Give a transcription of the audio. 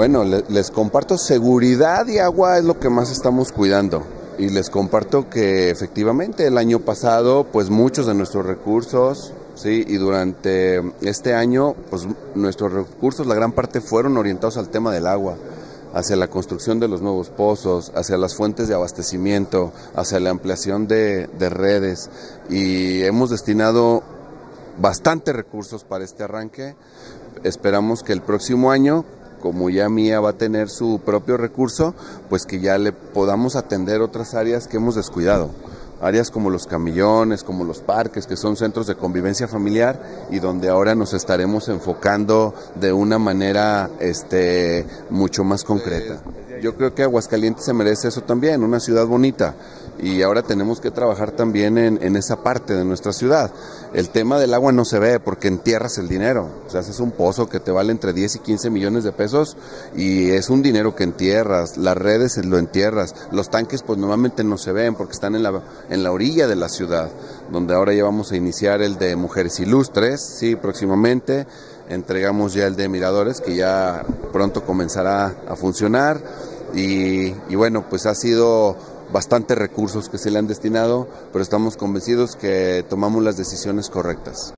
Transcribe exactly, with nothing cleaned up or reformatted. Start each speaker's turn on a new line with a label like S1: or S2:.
S1: Bueno, le, les comparto, seguridad y agua es lo que más estamos cuidando. Y les comparto que efectivamente el año pasado, pues muchos de nuestros recursos, sí, y durante este año, pues nuestros recursos, la gran parte fueron orientados al tema del agua, hacia la construcción de los nuevos pozos, hacia las fuentes de abastecimiento, hacia la ampliación de, de redes, y hemos destinado bastantes recursos para este arranque. Esperamos que el próximo año, como ya Mía va a tener su propio recurso, pues que ya le podamos atender otras áreas que hemos descuidado. Áreas como los camillones, como los parques, que son centros de convivencia familiar y donde ahora nos estaremos enfocando de una manera este, mucho más concreta. Yo creo que Aguascalientes se merece eso también, una ciudad bonita. Y ahora tenemos que trabajar también en, en esa parte de nuestra ciudad. El tema del agua no se ve porque entierras el dinero. O sea, haces un pozo que te vale entre diez y quince millones de pesos y es un dinero que entierras. Las redes lo entierras. Los tanques pues normalmente no se ven porque están en la, en la orilla de la ciudad, donde ahora ya vamos a iniciar el de Mujeres Ilustres, sí, próximamente. Entregamos ya el de Miradores, que ya pronto comenzará a funcionar. Y, y bueno, pues ha sido bastantes recursos que se le han destinado, pero estamos convencidos que tomamos las decisiones correctas.